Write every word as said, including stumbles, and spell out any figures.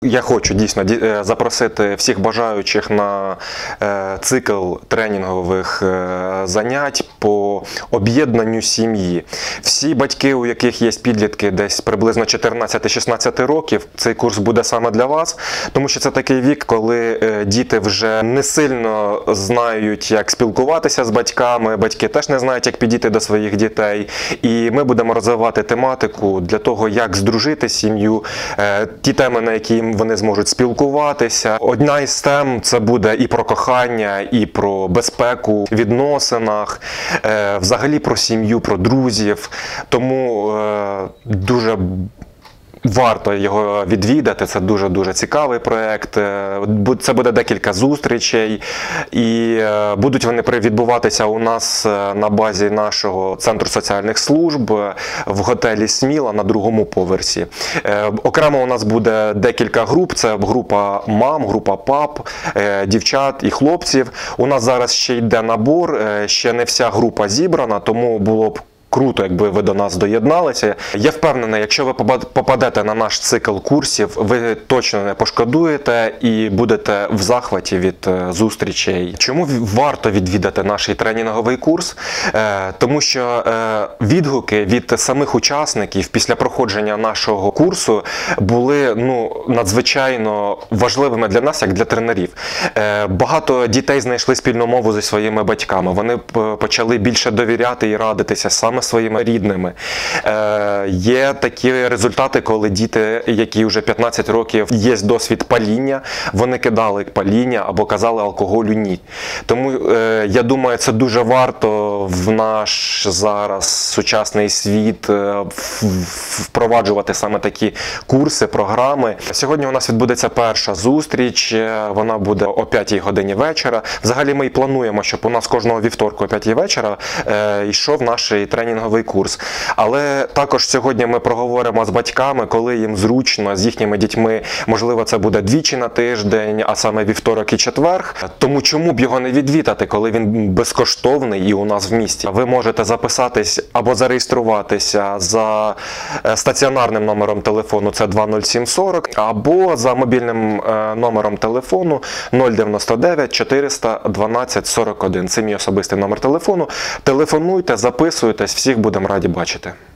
я хочу дійсно запросити всіх бажаючих на цикл тренінгових занять по об'єднанню сім'ї. Всі батьки, у яких є підлітки десь приблизно чотирнадцять-шістнадцять років, цей курс буде саме для вас, тому що це такий вік, коли діти вже не сильно знають, як спілкуватися з батьками, батьки теж не знають, як підійти до своїх дітей. І ми будемо розвивати тематику для того, як здружити сім'ю, ті теми, на які вони зможуть спілкуватися. Одна із тем – це буде і про кохання, і про безпеку в відносинах, взагалі про сім'ю, про друзів. Тому дуже варто його відвідати, це дуже-дуже цікавий проєкт. Це буде декілька зустрічей, і будуть вони відбуватися у нас на базі нашого Центру соціальних служб в готелі «Сміла» на другому поверсі. Окремо у нас буде декілька груп, це група мам, група пап, дівчат і хлопців. У нас зараз ще йде набор, ще не вся група зібрана, тому було б круто, якби ви до нас доєдналися. Я впевнений, якщо ви попадете на наш цикл курсів, ви точно не пошкодуєте і будете в захваті від зустрічей. Чому варто відвідати наш тренінговий курс? Тому що відгуки від самих учасників після проходження нашого курсу були ну, надзвичайно важливими для нас, як для тренерів. Багато дітей знайшли спільну мову зі своїми батьками. Вони почали більше довіряти і радитися саме своїми рідними. Е, є такі результати, коли діти, які вже п'ятнадцять років, є досвід паління, вони кидали паління або казали алкоголю ні. Тому е, я думаю, це дуже варто в наш зараз сучасний світ е, впроваджувати саме такі курси, програми. Сьогодні у нас відбудеться перша зустріч, вона буде о п'ятій годині вечора. Взагалі ми і плануємо, щоб у нас кожного вівторку о п'ятій вечора е, йшов наш тренінговий курс. Але також сьогодні ми проговоримо з батьками, коли їм зручно, з їхніми дітьми, можливо, це буде двічі на тиждень, а саме вівторок і четверг. Тому чому б його не відвідати, коли він безкоштовний і у нас в місті? Ви можете записатись або зареєструватися за стаціонарним номером телефону, це два нуль сім сорок, або за мобільним номером телефону нуль дев'яносто дев'ять чотириста дванадцять сорок один. Це мій особистий номер телефону. Телефонуйте, записуйтесь, всіх будемо раді бачити.